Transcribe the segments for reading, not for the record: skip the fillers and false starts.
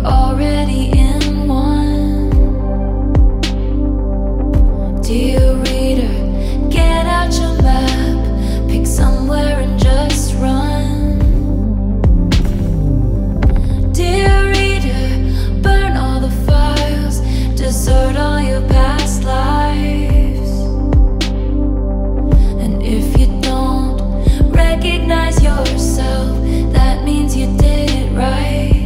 you're already in one. Dear reader, get out your map, pick somewhere and just run. Dear reader, burn all the files, desert all your past lives. And if you don't recognize yourself, that means you did it right.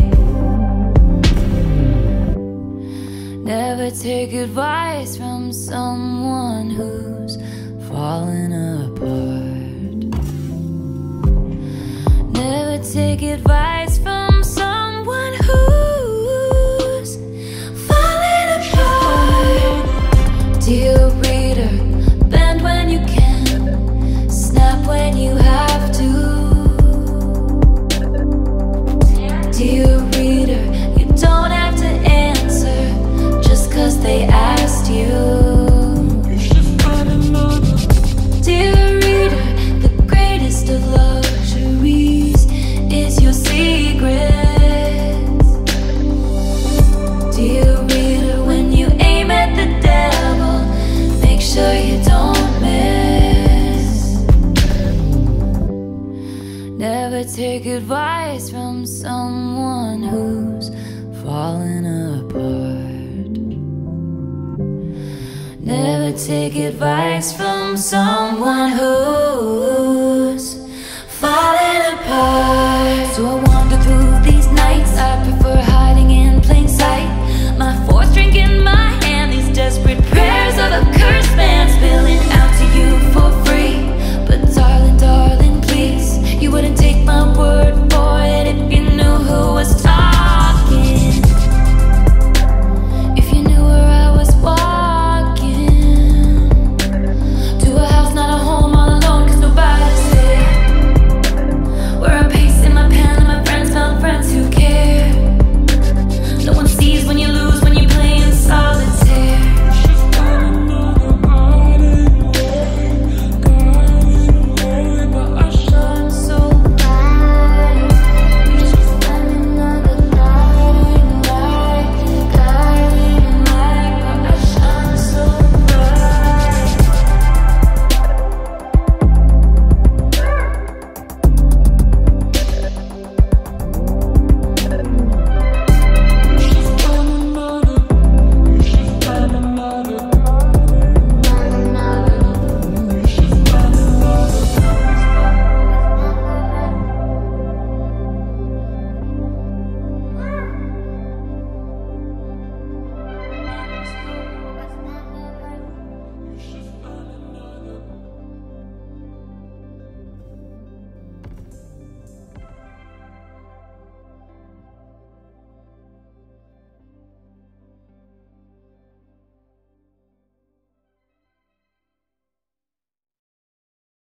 Never take advice from someone who's falling apart. Never take advice from someone who's falling apart. Dear reader, bend when you can, snap when you have to. Dear reader, you don't have to answer just 'cause they asked you. Dear reader, the greatest of luxuries is your secrets. Dear reader, when you aim at the devil, make sure you don't miss. Never take advice from someone who's falling apart. Never take advice from someone who